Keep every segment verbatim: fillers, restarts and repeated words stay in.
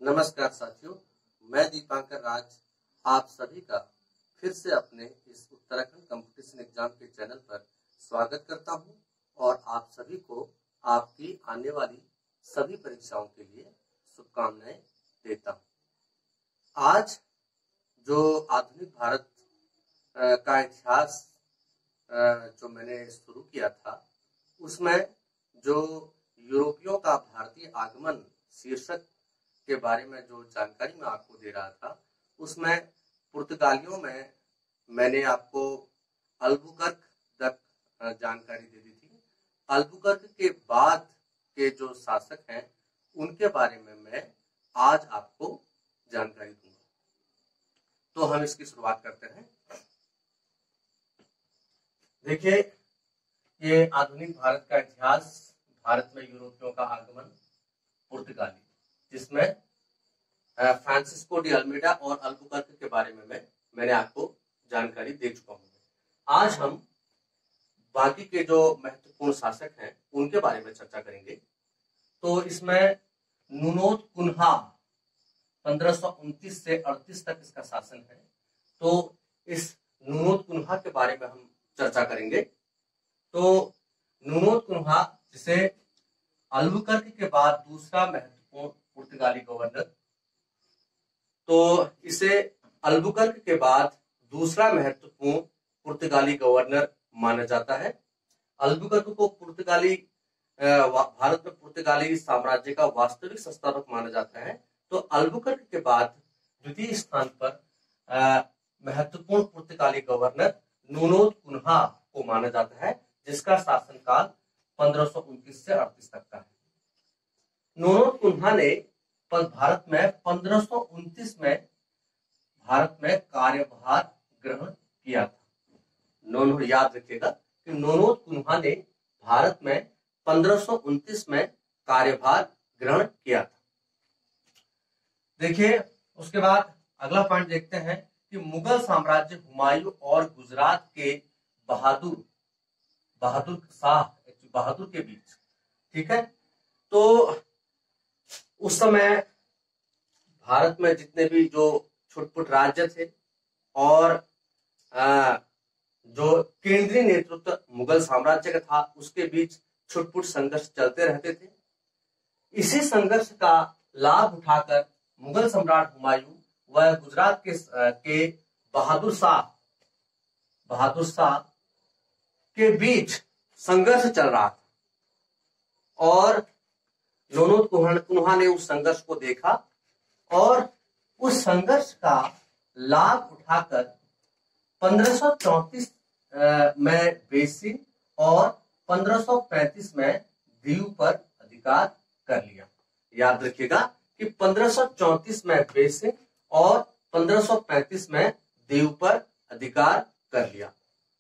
नमस्कार साथियों, मैं दीपांकर राज आप सभी का फिर से अपने इस उत्तराखंड कंपटीशन एग्जाम के चैनल पर स्वागत करता हूं और आप सभी को आपकी आने वाली सभी परीक्षाओं के लिए शुभकामनाएं देता हूं। आज जो आधुनिक भारत का इतिहास जो मैंने शुरू किया था उसमें जो यूरोपियों का भारतीय आगमन शीर्षक के बारे में जो जानकारी मैं आपको दे रहा था उसमें पुर्तगालियों में मैंने आपको अल्बुकर्क तक जानकारी दे दी थी। अल्बुकर्क के बाद के जो शासक हैं उनके बारे में मैं आज आपको जानकारी दूंगा। तो हम इसकी शुरुआत करते हैं। देखिए, ये आधुनिक भारत का इतिहास, भारत में यूरोपियों का आगमन, पुर्तगाली, जिसमें फ्रांसिस्को डी अल्मेडा और अल्बुकर्क के बारे में मैं मैंने आपको जानकारी दे चुका हूं। आज हम बाकी के जो महत्वपूर्ण शासक हैं उनके बारे में चर्चा करेंगे। तो इसमें नुनोद कुन्हा पंद्रह सौ उनतीस से अड़तीस तक इसका शासन है। तो इस नुनोद कुन्हा के बारे में हम चर्चा करेंगे। तो नुनोद कुन्हा, जिसे अल्बुकर्क के बाद दूसरा महत्वपूर्ण पुर्तगाली गवर्नर, तो इसे अल्बुकर्क के बाद दूसरा महत्वपूर्ण पुर्तगाली गवर्नर माना जाता है। अल्बुकर्क को पुर्तगाली भारत में पुर्तगाली साम्राज्य का वास्तविक संस्थापक माना जाता है। तो अल्बुकर्क के बाद द्वितीय स्थान पर महत्वपूर्ण पुर्तगाली गवर्नर नुनोद कुन्हा को माना जाता है, जिसका शासनकाल पंद्रह सौ उनतीस से अड़तीस तक का है। नुनोद कुन्हा ने भारत में पंद्रह सौ उनतीस में भारत में कार्यभार ग्रहण किया था। नोनो याद रखिएगा कि नुनोद कुन्हा ने भारत में पंद्रह सौ उनतीस में कार्यभार ग्रहण किया था। देखिए, उसके बाद अगला पॉइंट देखते हैं कि मुगल साम्राज्य हुमायूं और गुजरात के बहादुर बहादुर शाह बहादुर के बीच, ठीक है। तो उस समय भारत में जितने भी जो छुटपुट राज्य थे और आ, जो केंद्रीय नेतृत्व मुगल साम्राज्य का था उसके बीच छुटपुट संघर्ष चलते रहते थे। इसी संघर्ष का लाभ उठाकर मुगल सम्राट हुमायूं व गुजरात के के बहादुर शाह बहादुर शाह के बीच संघर्ष चल रहा था और नुनोद कुन्हा ने उस संघर्ष को देखा और उस संघर्ष का लाभ उठाकर पंद्रह सौ चौंतीस में बेसिन और पंद्रह सौ पैंतीस में दीव पर अधिकार कर लिया। याद रखिएगा कि पंद्रह सौ चौंतीस में बेसिन और पंद्रह सौ पैंतीस में दीव पर अधिकार कर लिया।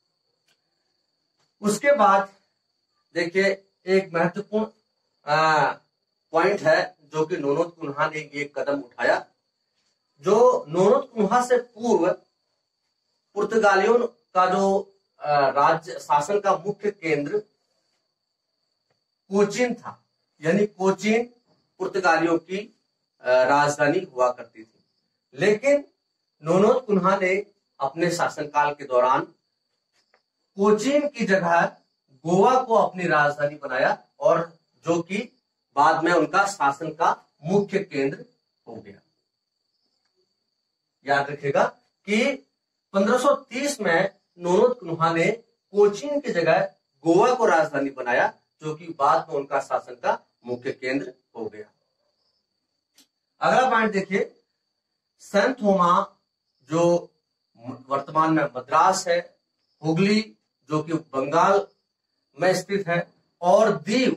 उसके बाद देखिए, एक महत्वपूर्ण पॉइंट है जो कि नुनोद कुन्हा ने ये कदम उठाया। जो नुनोद कुन्हा से पूर्व पुर्तगालियों का जो राज्य शासन का मुख्य केंद्र कोचीन था, यानी कोचीन पुर्तगालियों की राजधानी हुआ करती थी। लेकिन नुनोद कुन्हा ने अपने शासनकाल के दौरान कोचीन की जगह गोवा को अपनी राजधानी बनाया और जो कि बाद में उनका शासन का मुख्य केंद्र हो गया। याद रखिएगा कि पंद्रह सौ तीस में नुनोद कुन्हा ने कोचीन की जगह गोवा को राजधानी बनाया, जो कि बाद में उनका शासन का मुख्य केंद्र हो गया। अगला पॉइंट देखिए, सैंत थोमा जो वर्तमान में मद्रास है, हुगली जो कि बंगाल में स्थित है, और दीव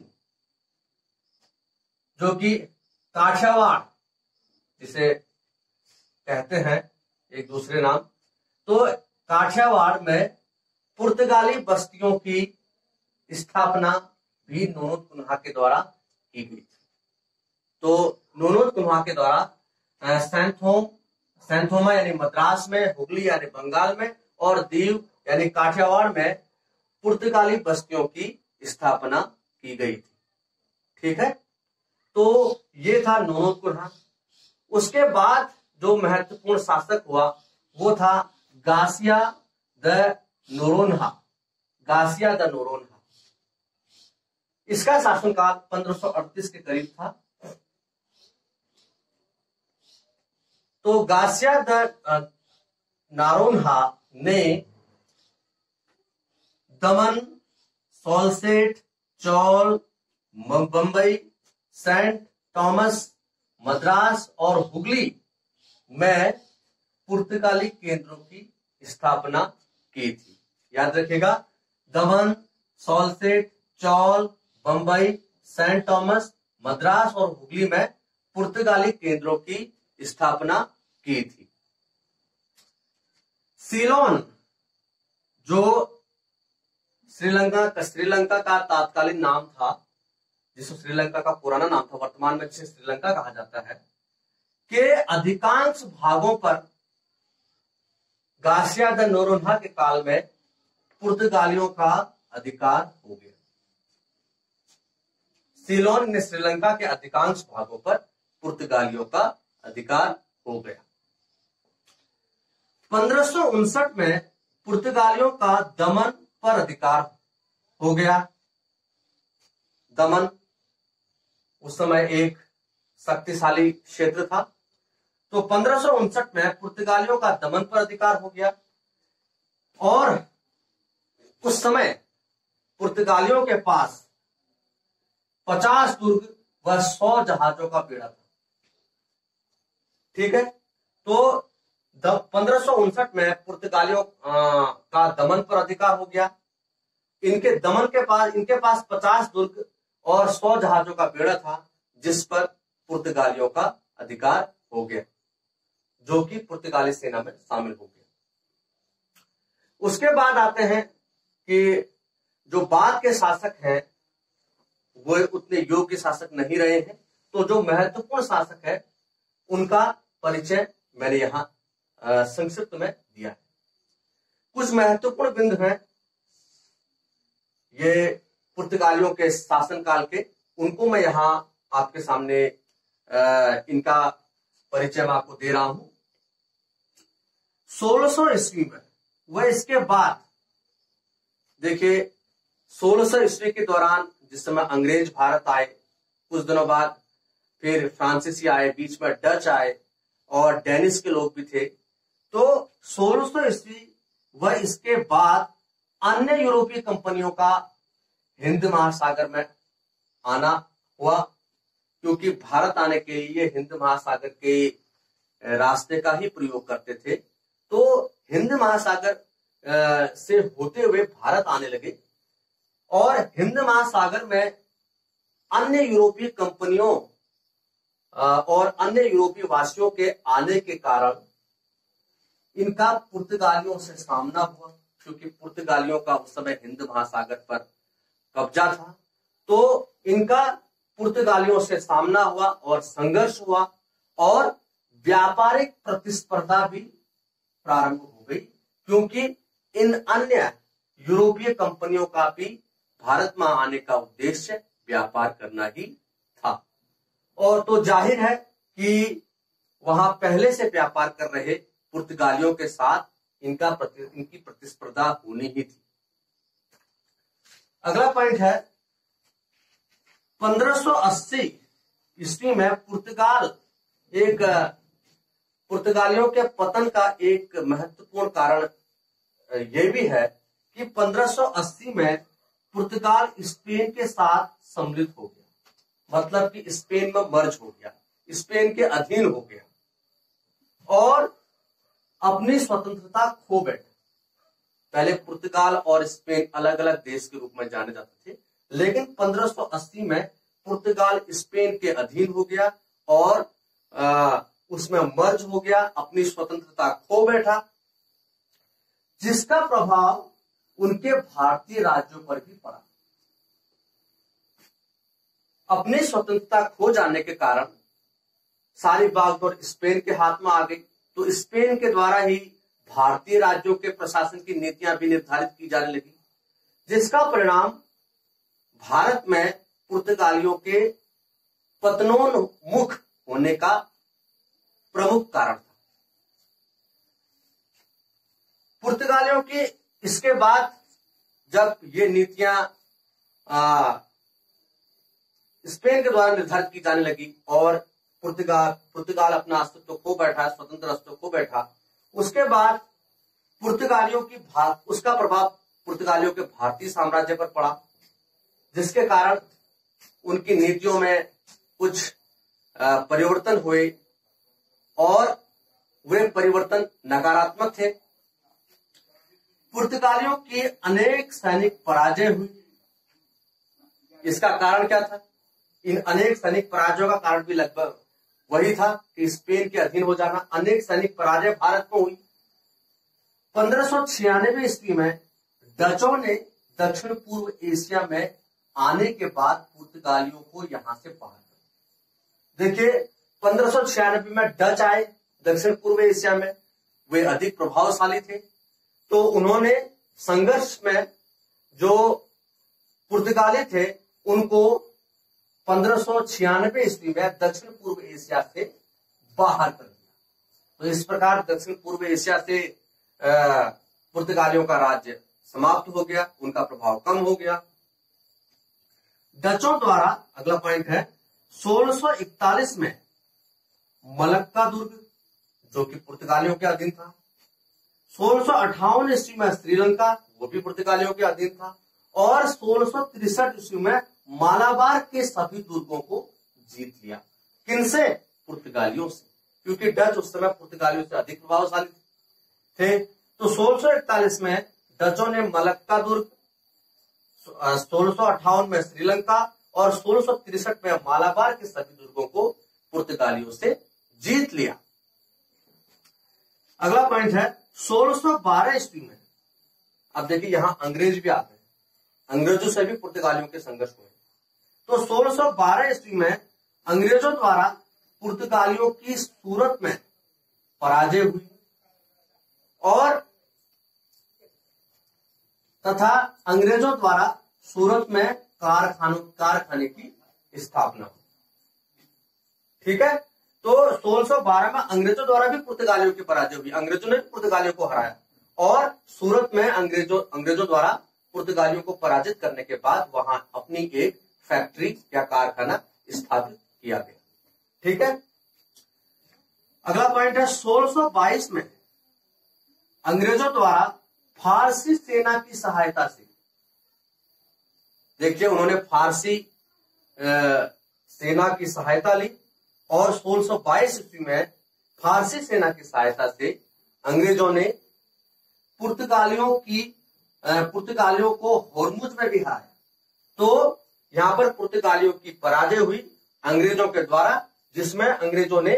जो कि काठियावाड़ जिसे कहते हैं एक दूसरे नाम, तो काठियावाड़ में पुर्तगाली बस्तियों की स्थापना भी नुनोद कुन्हा के द्वारा की गई थी। तो नुनोद कुन्हा के द्वारा सैंथोम सैंथोमा यानी मद्रास में, हुगली यानी बंगाल में और दीव यानी काठियावाड़ में पुर्तगाली बस्तियों की स्थापना की गई थी। ठीक है, तो ये था नुनोद कुन्हा। उसके बाद जो महत्वपूर्ण शासक हुआ वो था Garcia de Noronha, Garcia de Noronha. इसका शासनकाल पंद्रह सौ अड़तीस के करीब था। तो गासिया द नोरोन्हा ने दमन, सॉल्सेट, चौल, बंबई, सेंट थॉमस, मद्रास और हुगली में पुर्तगाली केंद्रों की स्थापना की थी। याद रखिएगा, दमन, सॉल्सेट, चौल, बंबई, सेंट थॉमस, मद्रास और हुगली में पुर्तगाली केंद्रों की स्थापना की थी। सीलोन, जो श्रीलंका का श्रीलंका का तात्कालिक नाम था, जिसको श्रीलंका का पुराना नाम था, वर्तमान में जिसे श्रीलंका कहा जाता है, के अधिकांश भागों पर गासिया द नोरोन्हा के काल में पुर्तगालियों का अधिकार हो गया। सीलोन ने श्रीलंका के अधिकांश भागों पर पुर्तगालियों का अधिकार हो गया। पंद्रह सौ उनसठ में पुर्तगालियों का दमन पर अधिकार हो गया। दमन उस समय एक शक्तिशाली क्षेत्र था। तो पंद्रह सौ उनसठ में पुर्तगालियों का दमन पर अधिकार हो गया और उस समय पुर्तगालियों के पास पचास दुर्ग व सौ जहाजों का बेड़ा था। ठीक है, तो पंद्रह सौ उनसठ में पुर्तगालियों का दमन पर अधिकार हो गया। इनके दमन के पास इनके पास पचास दुर्ग और सौ जहाजों का बेड़ा था, जिस पर पुर्तगालियों का अधिकार हो गया, जो कि पुर्तगाली सेना में शामिल हो गया। उसके बाद आते हैं कि जो बाद के शासक हैं वो उतने योग्य शासक नहीं रहे हैं। तो जो महत्वपूर्ण शासक है उनका परिचय मैंने यहां संक्षिप्त में दिया है। कुछ महत्वपूर्ण बिंदु हैं ये पुर्तगालियों के शासनकाल के, उनको मैं यहां आपके सामने आ, इनका परिचय मैं आपको दे रहा हूं। सोलह सौ ईस्वी में वह इसके बाद देखिए सोलह सौ ईस्वी के दौरान जिस समय अंग्रेज भारत आए, कुछ दिनों बाद फिर फ्रांसीसी आए, बीच में डच आए और डेनिश के लोग भी थे। तो सोलह सौ ईस्वी व इसके बाद अन्य यूरोपीय कंपनियों का हिंद महासागर में आना हुआ, क्योंकि भारत आने के लिए हिंद महासागर के रास्ते का ही प्रयोग करते थे। तो हिंद महासागर से होते हुए भारत आने लगे और हिंद महासागर में अन्य यूरोपीय कंपनियों और अन्य यूरोपीय वासियों के आने के कारण इनका पुर्तगालियों से सामना हुआ, क्योंकि पुर्तगालियों का उस समय हिंद महासागर पर कब्जा था। तो इनका पुर्तगालियों से सामना हुआ और संघर्ष हुआ और व्यापारिक प्रतिस्पर्धा भी प्रारंभ हो गई, क्योंकि इन अन्य यूरोपीय कंपनियों का भी भारत में आने का उद्देश्य व्यापार करना ही था। और तो जाहिर है कि वहां पहले से व्यापार कर रहे पुर्तगालियों के साथ इनका प्रति, इनकी प्रतिस्पर्धा होनी ही थी। अगला पॉइंट है पंद्रह सौ अस्सी ईस्वी में पुर्तगाल एक पुर्तगालियों के पतन का एक महत्वपूर्ण कारण यह भी है कि पंद्रह सौ अस्सी में पुर्तगाल स्पेन के साथ सम्मिलित हो गया, मतलब कि स्पेन में मर्ज हो गया, स्पेन के अधीन हो गया और अपनी स्वतंत्रता खो बैठा। पहले पुर्तगाल और स्पेन अलग अलग देश के रूप में जाने जाते थे, लेकिन पंद्रह सौ अस्सी में पुर्तगाल स्पेन के अधीन हो गया और आ, उसमें मर्ज हो गया, अपनी स्वतंत्रता खो बैठा, जिसका प्रभाव उनके भारतीय राज्यों पर भी पड़ा। अपनी स्वतंत्रता खो जाने के कारण सारी बागडोर स्पेन के हाथ में आ गई। तो स्पेन के द्वारा ही भारतीय राज्यों के प्रशासन की नीतियां भी निर्धारित की जाने लगी, जिसका परिणाम भारत में पुर्तगालियों के पतनोन्मुख होने का प्रमुख कारण था। पुर्तगालियों की इसके बाद जब ये नीतियां स्पेन के द्वारा निर्धारित की जाने लगी और पुर्तगाल पुर्तगाल अपना अस्तित्व खो बैठा, स्वतंत्र अस्तित्व खो बैठा, उसके बाद पुर्तगालियों की उसका प्रभाव पुर्तगालियों के भारतीय साम्राज्य पर पड़ा, जिसके कारण उनकी नीतियों में कुछ परिवर्तन हुए और वे परिवर्तन नकारात्मक थे। पुर्तगालियों की अनेक सैनिक पराजय हुई। इसका कारण क्या था? इन अनेक सैनिक पराजयों का कारण भी लगभग वही था कि स्पेन के अधीन हो जाना। अनेक सैनिक पराजय भारत में हुई। पंद्रह सौ छियानवे ईस्वी में डचों ने दक्षिण पूर्व एशिया में आने के बाद पुर्तगालियों को यहां से बाहर कर, देखिए पंद्रह सौ छियानवे में डच आए दक्षिण पूर्व एशिया में, वे अधिक प्रभावशाली थे, तो उन्होंने संघर्ष में जो पुर्तगाली थे उनको पंद्रह सौ छियानवे ईस्वी में दक्षिण पूर्व एशिया से बाहर कर दिया। तो इस प्रकार दक्षिण पूर्व एशिया से पुर्तगालियों का राज्य समाप्त हो गया, उनका प्रभाव कम हो गया। डचों द्वारा, अगला पॉइंट है, सोलह सौ इकतालीस में मलक्का दुर्ग जो कि पुर्तगालियों के अधीन था, सोलह सौ अट्ठावन ईस्वी में श्रीलंका वो भी पुर्तगालियों के अधीन था, और सोलह सौ तिरसठ ईस्वी में मालाबार के सभी दुर्गों को जीत लिया। किनसे? पुर्तगालियों से, क्योंकि डच उस समय पुर्तगालियों से अधिक प्रभावशाली थे। तो सोलह सौ इकतालीस में डचों ने मलक्का दुर्ग, सोलह सौ अट्ठावन में श्रीलंका और सोलह सौ तिरसठ में मालाबार के सभी दुर्गों को पुर्तगालियों से जीत लिया। अगला पॉइंट है सोलह सौ बारह ईस्वी में, अब देखिए यहां अंग्रेज भी आते हैं, अंग्रेजों से भी पुर्तगालियों के संघर्ष हुए। तो सोलह सौ बारह ईस्वी में अंग्रेजों द्वारा पुर्तगालियों की सूरत में पराजय हुई और तथा अंग्रेजों द्वारा सूरत में कारखानों कारखाने की स्थापना हुई। ठीक है, तो सोलह सौ बारह में अंग्रेजों द्वारा भी पुर्तगालियों की पराजय हुई, अंग्रेजों ने पुर्तगालियों को हराया और सूरत में अंग्रेजों अंग्रेजों द्वारा पुर्तगालियों को पराजित करने के बाद वहां अपनी एक फैक्ट्री या कारखाना स्थापित किया गया। ठीक है, अगला पॉइंट है सोलह सौ बाईस में अंग्रेजों द्वारा फारसी सेना की सहायता से, देखिए उन्होंने फारसी आ, सेना की सहायता ली और सोलह सौ बाईस ईस्वी में फारसी सेना की सहायता से अंग्रेजों ने पुर्तगालियों की पुर्तगालियों को होर्मुज में भी हराया। तो यहां पर पुर्तगालियों की पराजय हुई अंग्रेजों के द्वारा, जिसमें अंग्रेजों ने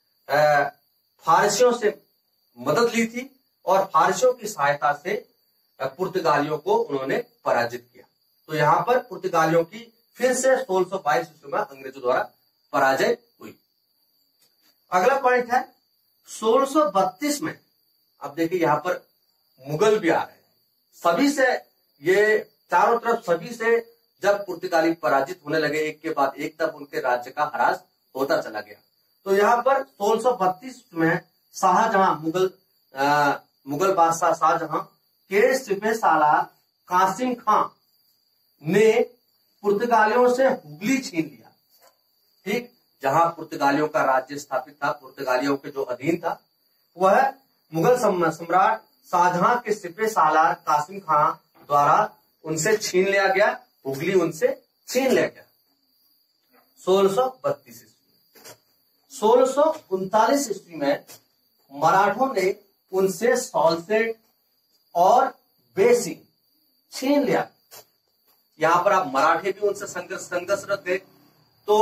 फारसियों से मदद ली थी और फारसियों की सहायता से पुर्तगालियों को उन्होंने पराजित किया। तो यहां पर पुर्तगालियों की फिर से सोलह सौ बाईस ईस्वी में अंग्रेजों द्वारा पराजय हुई। अगला पॉइंट है सोलह सौ बत्तीस में, अब देखिए यहां पर मुगल भी आ रहे हैं, सभी से ये चारों तरफ सभी से जब पुर्तगाली पराजित होने लगे एक के बाद एक, तब उनके राज्य का ह्रास होता चला गया। तो यहाँ पर सोलह सौ बत्तीस में शाहजहां मुगल आ, मुगल बादशाह शाहजहां के सिपह सालार कासिम खां ने पुर्तगालियों से हुगली छीन लिया। ठीक, जहां पुर्तगालियों का राज्य स्थापित था, पुर्तगालियों के जो अधीन था, वह मुगल सम्राट शाहजहां के सिपह सालार कासिम खां द्वारा उनसे छीन लिया गया, हुगली उनसे छीन लिया गया सोलह सौ बत्तीस ईस्वी। सोलह सौ उनतालीस ईस्वी में मराठों ने उनसे सॉल्सेट और बेसिंग छीन लिया। यहां पर आप मराठे भी उनसे संघर्ष संघर्षरत थे। तो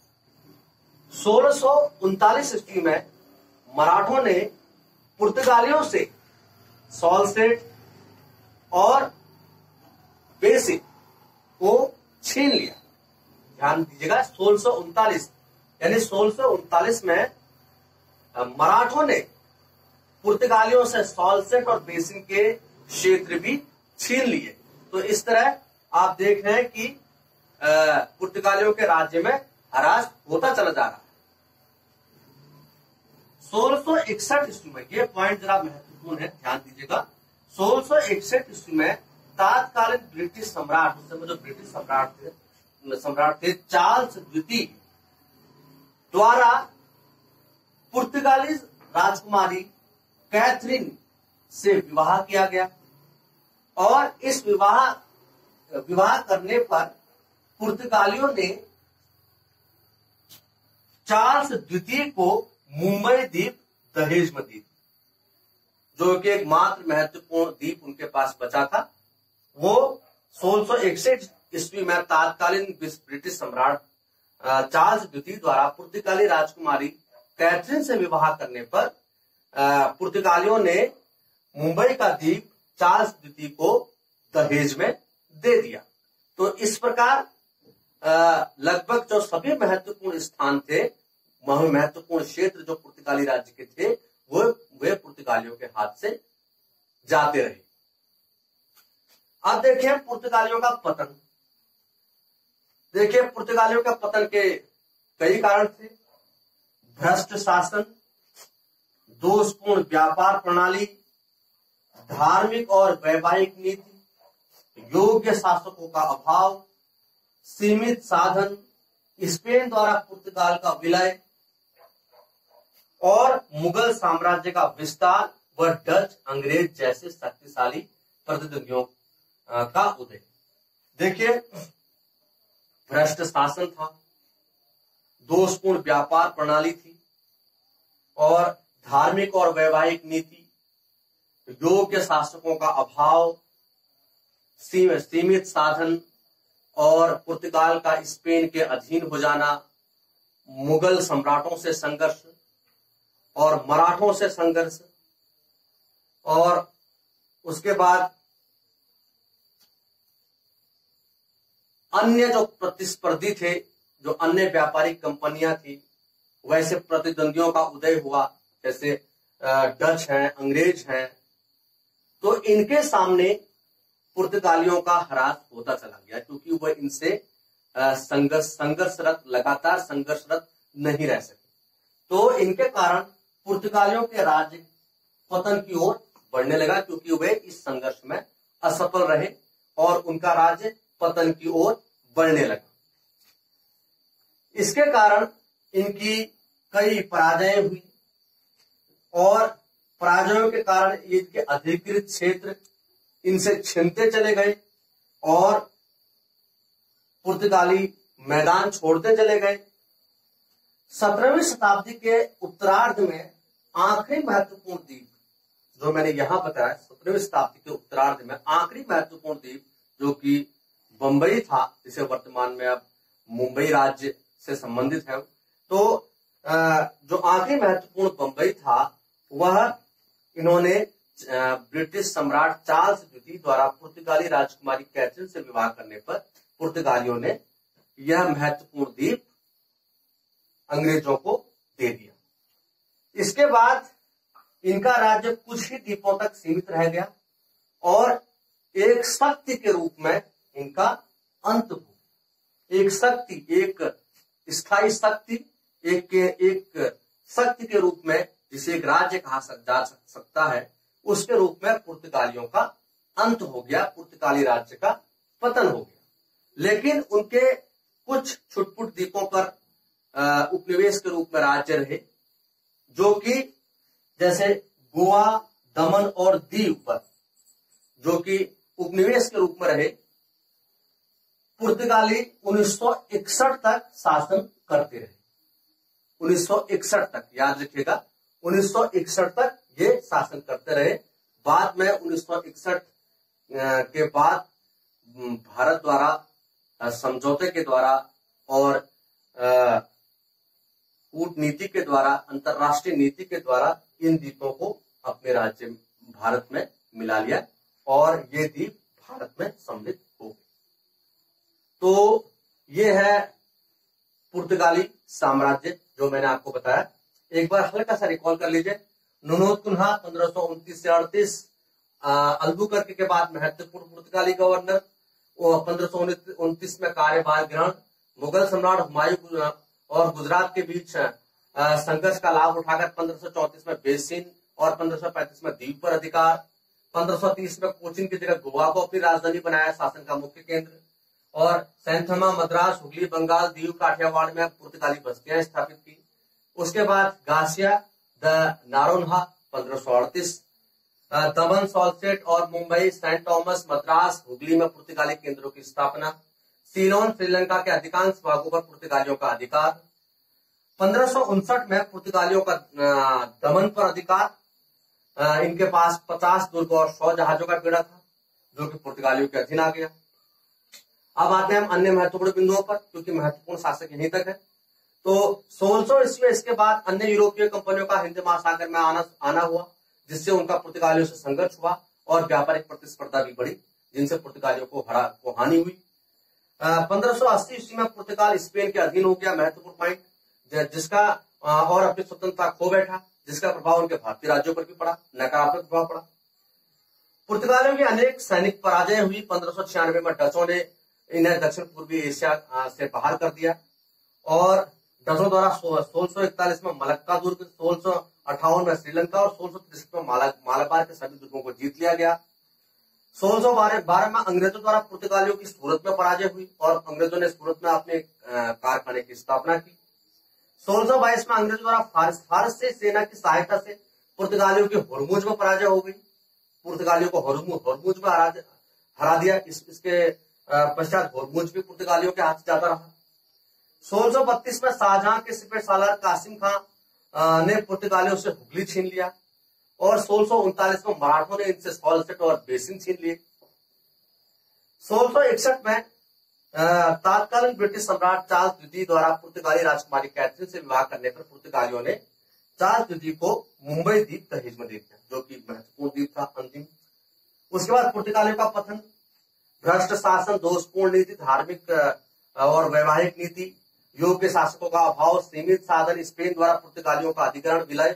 सोलह सौ उनतालीस ईस्वी में मराठों ने पुर्तगालियों से सॉल्सेट और बेसिक को छीन लिया। ध्यान दीजिएगा, सोलह सौ उनतालीस यानी सोलह सौ उनतालीस में मराठों ने पुर्तगालियों से सॉल्सेट और बेसिन के क्षेत्र भी छीन लिए। तो इस तरह आप देख रहे हैं कि पुर्तगालियों के राज्य में ह्रास होता चला जा रहा है। सोलह सौ इकसठ ईस्वी में, ये पॉइंट जरा महत्वपूर्ण है, ध्यान दीजिएगा। सोलह सौ इकसठ ईस्वी में तात्कालीन ब्रिटिश सम्राट, उस समय जो ब्रिटिश सम्राट थे सम्राट थे चार्ल्स द्वितीय द्वारा पुर्तगाली राजकुमारी कैथरीन से विवाह किया गया और इस विवाह विवाह करने पर पुर्तगालियों ने चार्ल्स द्वितीय को मुंबई द्वीप दहेज में दी, जो कि एक मात्र महत्वपूर्ण द्वीप उनके पास बचा था। वो सोलह सौ इकसठ ईस्वी में तात्कालीन ब्रिटिश सम्राट चार्ल्स द्वितीय द्वारा पुर्तगाली राजकुमारी कैथरीन से विवाह करने पर पुर्तगालियों ने मुंबई का द्वीप चार्ल्स द्वितीय को दहेज में दे दिया। तो इस प्रकार लगभग जो सभी महत्वपूर्ण स्थान थे, महत्वपूर्ण क्षेत्र जो पुर्तगाली राज्य के थे, वो वे पुर्तगालियों के हाथ से जाते रहे। अब देखिए पुर्तगालियों का पतन। देखिए पुर्तगालियों का पतन के कई कारण थे। भ्रष्ट शासन, दोषपूर्ण व्यापार प्रणाली, धार्मिक और वैवाहिक नीति, योग्य शासकों का अभाव, सीमित साधन, स्पेन द्वारा पुर्तगाल का विलय और मुगल साम्राज्य का विस्तार व डच, अंग्रेज जैसे शक्तिशाली प्रतिद्वंदियों का उदय। देखिए भ्रष्ट शासन था, दोषपूर्ण व्यापार प्रणाली थी और धार्मिक और वैवाहिक नीति, योग्य शासकों का अभाव, सीमित साधन और पुर्तगाल का स्पेन के अधीन हो जाना, मुगल सम्राटों से संघर्ष और मराठों से संघर्ष, और उसके बाद अन्य जो प्रतिस्पर्धी थे, जो अन्य व्यापारिक कंपनियां थी, वैसे प्रतिद्वंदियों का उदय हुआ, जैसे डच हैं, अंग्रेज हैं। तो इनके सामने पुर्तगालियों का ह्रास होता चला गया, क्योंकि वह इनसे संघर्ष संघर्षरत लगातार संघर्षरत नहीं रह सके। तो इनके कारण पुर्तगालियों के राज्य पतन की ओर बढ़ने लगा, क्योंकि वे इस संघर्ष में असफल रहे और उनका राज्य पतन की ओर बढ़ने लगा। इसके कारण इनकी कई पराजय हुई और पराजयों के कारण इनके अधिकृत क्षेत्र इनसे छिनते चले गए और पुर्तगाली मैदान छोड़ते चले गए। सत्रहवीं शताब्दी के उत्तरार्ध में आखिरी महत्वपूर्ण द्वीप जो मैंने यहां बताया, सत्रहवीं शताब्दी के उत्तरार्ध में आखिरी महत्वपूर्ण द्वीप जो कि बंबई था, जिसे वर्तमान में अब मुंबई राज्य से संबंधित है, तो जो आखिरी महत्वपूर्ण बंबई था वह इन्होंने ब्रिटिश सम्राट चार्ल्स द्वितीय द्वारा पुर्तगाली राजकुमारी कैथरीन से विवाह करने पर पुर्तगालियों ने यह महत्वपूर्ण द्वीप अंग्रेजों को दे दिया। इसके बाद इनका राज्य कुछ ही द्वीपों तक सीमित रह गया और एक शक्ति के रूप में इनका अंत हुआ। एक शक्ति, एक स्थायी शक्ति, एक एक शक्ति के रूप में, जिसे एक राज्य कहा जा सकता है, उसके रूप में पुर्तगालियों का अंत हो गया, पुर्तगाली राज्य का पतन हो गया। लेकिन उनके कुछ छुटपुट द्वीपों पर उपनिवेश के रूप में राज्य रहे, जो कि जैसे गोवा, दमन और दीव पर जो कि उपनिवेश के रूप में रहे। पुर्तगाली उन्नीस सौ इकसठ तक शासन करते रहे। उन्नीस सौ इकसठ तक, याद रखिएगा, उन्नीस सौ इकसठ तक ये शासन करते रहे। बाद में उन्नीस सौ इकसठ के बाद भारत द्वारा समझौते के द्वारा और कूटनीति के द्वारा, अंतरराष्ट्रीय नीति के द्वारा इन द्वीपों को अपने राज्य भारत में मिला लिया और ये द्वीप भारत में सम्मिलित हो गए। तो ये है पुर्तगाली साम्राज्य जो मैंने आपको बताया। एक बार हल्का सा रिकॉल कर लीजिए। नुनोद कुन्हा पंद्रह सौ उनतीस से अड़तीस, अल्बुकर्क के बाद महत्वपूर्ण पुर्तगाली गवर्नर, पंद्रह सौ उनतीस में कार्यभार ग्रहण, मुगल सम्राट हुमायूं और गुजरात के बीच संघर्ष का लाभ उठाकर पंद्रह सौ चौंतीस में बेसिन और पंद्रह सौ पैंतीस में द्वीप पर अधिकार, पंद्रह सौ तीस में कोचीन की जगह गोवा को अपनी राजधानी बनाया, शासन का मुख्य केंद्र, और सैंथमा, मद्रास, हुगली, बंगाल, दीव, काठियावाड़ में पुर्तगाली बस्तियां स्थापित की। उसके बाद गासिया द नारोन्हा पंद्रह सौ अड़तीस, दमन, सॉल्सेट और मुंबई, सेंट थॉमस, मद्रास, हुगली में पुर्तगाली केंद्रों की स्थापना, सीलोन, श्रीलंका के अधिकांश भागों पर पुर्तगालियों का अधिकार, पंद्रह सौ उनसठ में पुर्तगालियों का दमन पर अधिकार, इनके पास पचास दुर्ग और सौ जहाजों का बेड़ा था जो कि पुर्तगालियों के अधीन आ गया। अब आते हैं हम अन्य महत्वपूर्ण बिंदुओं पर, क्योंकि महत्वपूर्ण शासक यहीं तक है। तो सोलह सौ ईस्वी इसके बाद अन्य यूरोपीय कंपनियों का हिंद महासागर में आना आना हुआ, जिससे उनका पुर्तगालियों से संघर्ष हुआ और व्यापारिक प्रतिस्पर्धा भी बढ़ी, जिनसे पुर्तगालियों को हरा को हानि हुई। पंद्रह सौ अस्सी ईस्वी में पुर्तगाल स्पेन के अधीन हो गया, महत्वपूर्ण पॉइंट, जिसका आ, और अपनी स्वतंत्रता खो बैठा, जिसका प्रभाव उनके भारतीय राज्यों पर भी पड़ा, नकारात्मक प्रभाव पड़ा। पुर्तगालियों की अनेक सैनिक पराजय हुई। पंद्रह सौ छियानवे में डचों ने इन्हें दक्षिण पूर्वी एशिया से बाहर कर दिया और डचों द्वारा सोलह सौ इकतालीस में मलक्का दुर्ग, सोलह सौ अट्ठावन में श्रीलंका और सोलह सौ तिरसठ में मालाबार के सभी दुर्गों को जीत लिया गया। सोलह सौ बारह में अंग्रेजों द्वारा पुर्तगालियों की सूरत में पराजय हुई और अंग्रेजों ने सूरत में अपने कारखाने की स्थापना की। सोलह सौ बाईस में अंग्रेजों द्वारा फारस फारस से सेना की सहायता से पुर्तगालियों की हुरमुज में पराजय हो गई। पुर्तगालियों को हुरमुज में हरा, हरा दिया। इस, इसके पश्चात हुरमुज भी पुर्तगालियों के हाथ जाता रहा। सोलह सौ बत्तीस में शाहजहां के सिपह सालार कासिम खां ने पुर्तगालियों से हुगली छीन लिया और सोलह सौ उनतालीस में मराठों ने इनसे सॉल्सेट और बेसिन छीन लिए। सोलह सौ इकसठ में तत्कालीन ब्रिटिश सम्राट चार्ल्स द्वितीय द्वारा पुर्तगाली राजकुमारी कैथरीन से विवाह करने पर पुर्तगालियों ने चार्ल्स द्वितीय को मुंबई द्वीप दहेज में दे दिया, जो कि महत्वपूर्ण द्वीप था अंतिम। उसके बाद पुर्तगालियों का पतन, भ्रष्ट शासन, दोषपूर्ण नीति, धार्मिक और वैवाहिक नीति, योग्य शासकों का अभाव, सीमित साधन, स्पेन द्वारा पुर्तगालियों का अधिग्रहण, विलय,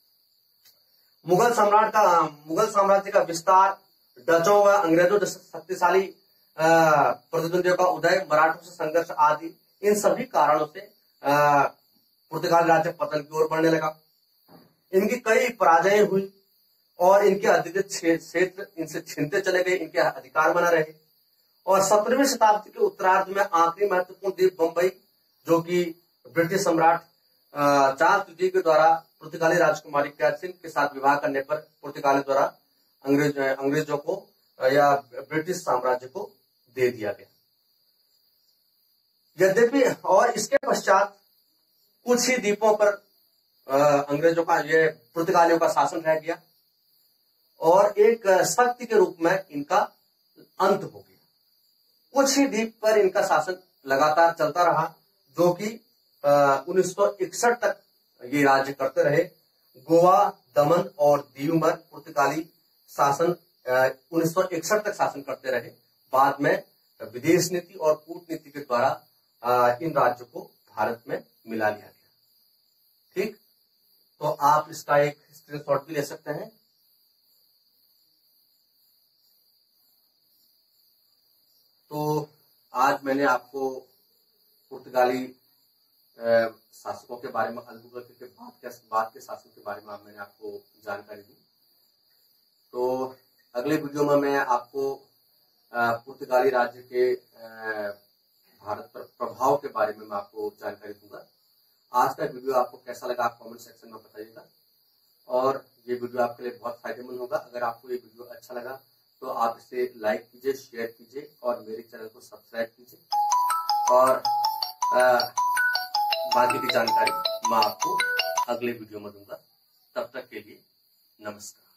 मुगल सम्राट का मुगल साम्राज्य का विस्तार, डचों व अंग्रेजों जैसे शक्तिशाली प्रतिद्वंदियों का उदय, मराठों से संघर्ष आदि, इन सभी कारणों से पुर्तगाल राज्य पतन की ओर बढ़ने लगा। इनकी कई पराजय हुई और इनके अधिकृत क्षेत्र इनसे छीनते चले गए, इनके अधिकार बना रहे। और सत्रहवीं शताब्दी के उत्तरार्ध में आखिरी महत्वपूर्ण द्वीप बंबई, जो कि ब्रिटिश सम्राट चार्ल्स द्वितीय के द्वारा पुर्तगाली राजकुमारी कैथरीन के साथ विवाह करने पर पुर्तगाली द्वारा अंग्रेज अंग्रेजों को या ब्रिटिश साम्राज्य को दे दिया गया। यद्यपि और इसके पश्चात कुछ ही द्वीपों पर अंग्रेजों का ये पुर्तगालियों का शासन रह गया और एक शक्ति के रूप में इनका अंत हो गया। कुछ ही द्वीप पर इनका शासन लगातार चलता रहा, जो कि उन्नीस सौ इकसठ तक ये राज्य करते रहे। गोवा, दमन और दीव में पुर्तगाली शासन उन्नीस सौ इकसठ तक शासन करते रहे। बाद में विदेश नीति और कूटनीति के द्वारा इन राज्यों को भारत में मिला लिया गया। ठीक, तो आप इसका एक स्क्रीनशॉट भी ले सकते हैं। तो आज मैंने आपको पुर्तगाली शासकों के बारे में, अल्बुकर्क के बाद के बाद के शासन के बारे में मैंने आपको जानकारी दी। तो अगले वीडियो में मैं आपको पुर्तगाली राज्य के भारत पर प्रभाव के बारे में मैं आपको जानकारी दूंगा। आज का वीडियो आपको कैसा लगा आप कमेंट सेक्शन में बताइएगा और ये वीडियो आपके लिए बहुत फायदेमंद होगा। अगर आपको ये वीडियो अच्छा लगा तो आप इसे लाइक कीजिए, शेयर कीजिए और मेरे चैनल को सब्सक्राइब कीजिए और आ, बाकी की जानकारी मैं आपको अगले वीडियो में दूंगा। तब तक के लिए नमस्कार।